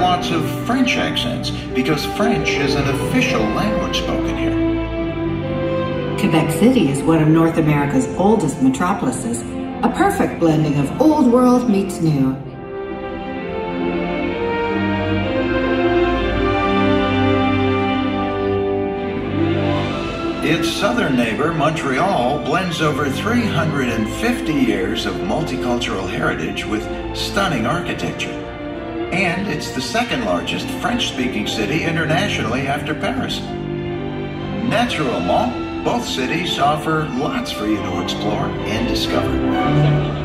lots of French accents because French is an official language spoken here. Quebec City is one of North America's oldest metropolises, a perfect blending of old world meets new. Its southern neighbor, Montreal, blends over 350 years of multicultural heritage with stunning architecture. And it's the second largest French-speaking city internationally after Paris. Naturellement, both cities offer lots for you to explore and discover.